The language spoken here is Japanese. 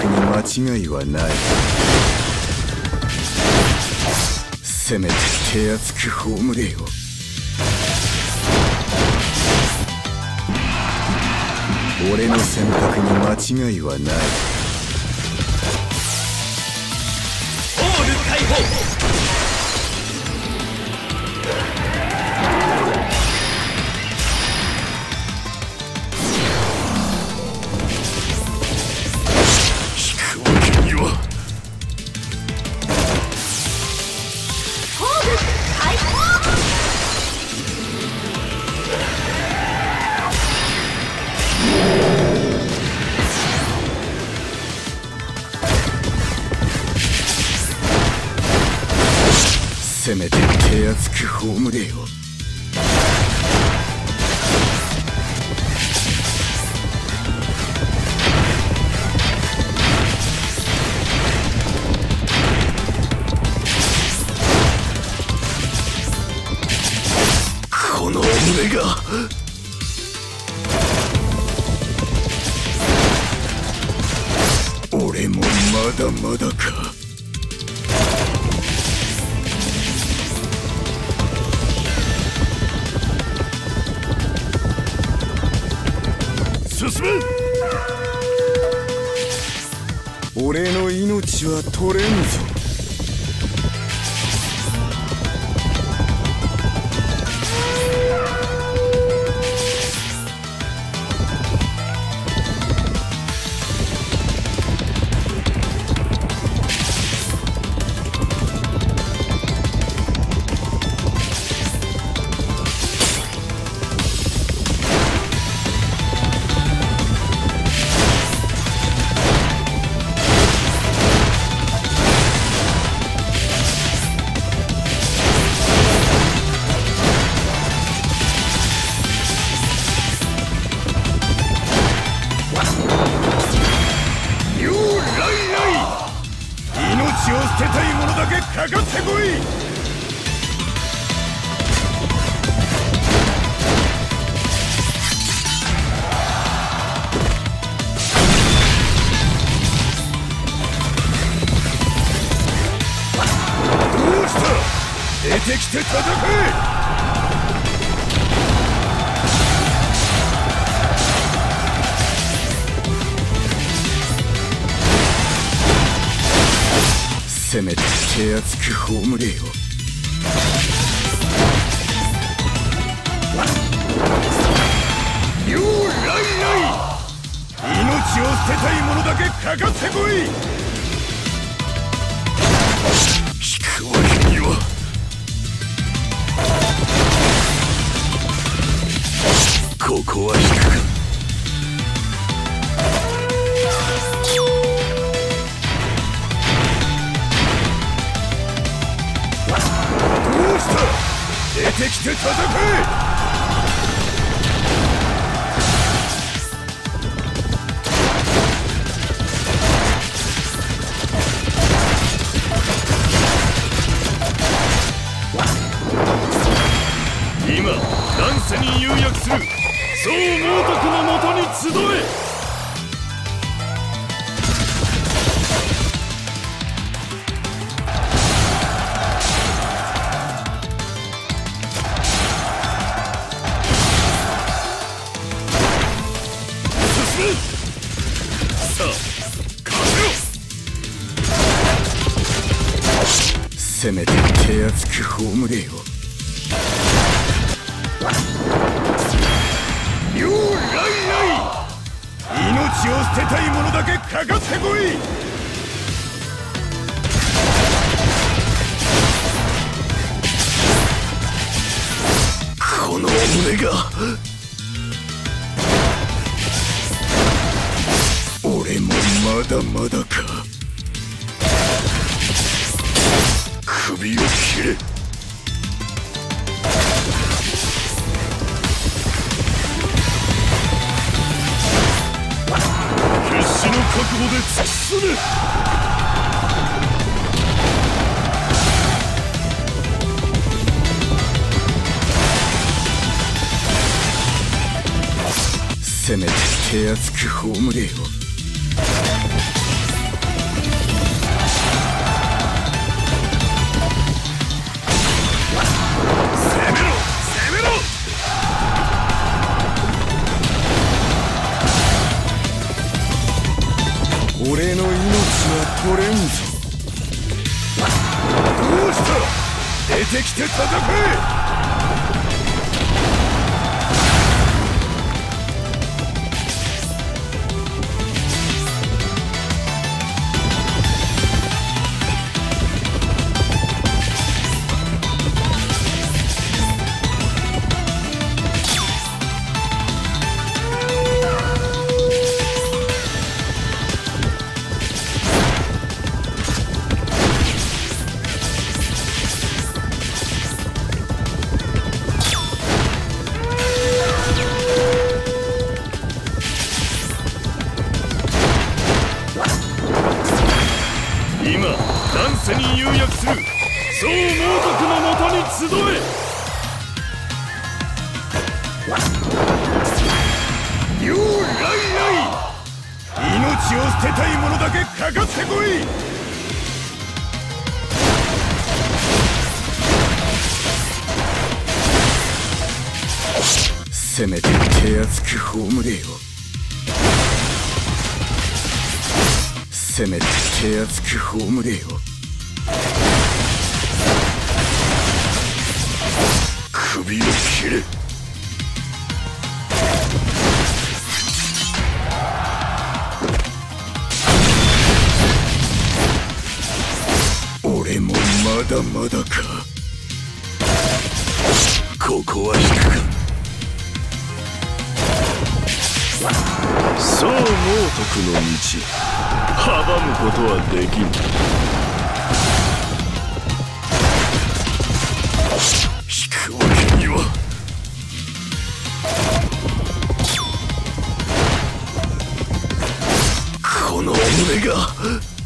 に間違いはない。せめて手厚く葬れよ。俺の選択に間違いはない。 ホール解放。 せめて手厚く葬れよ。この俺が俺もまだまだか。進め。俺の命は取れんぞ。命を捨てたい者だけかかってこい。どうした？出てきて戦え。せめて手厚く葬れよ。ようライライ、命を捨てたい者だけかかってこい。引くわけには。ここは引くか。出てきて戦え。今乱世に釉薬する宋猛徳のもとに集え。さあせめて手厚く葬れよ。ようライライ、命を捨てたい者だけかかってこい。この俺が俺もまだまだか。首を切れ。決死の覚悟で突き進め。せめて手厚く葬れよ。 取れんぞ。どうした？出てきて戦え。今乱世に釉薬する宋猛徳のもとに集え。ようライライ、命を捨てたい者だけかかってこい。せめて手厚く葬れよ。せめて手厚く葬れよ。首を切れ。俺もまだまだか。ここは引くか。宋猛徳の道、阻むことはできん。引くわけには。この俺が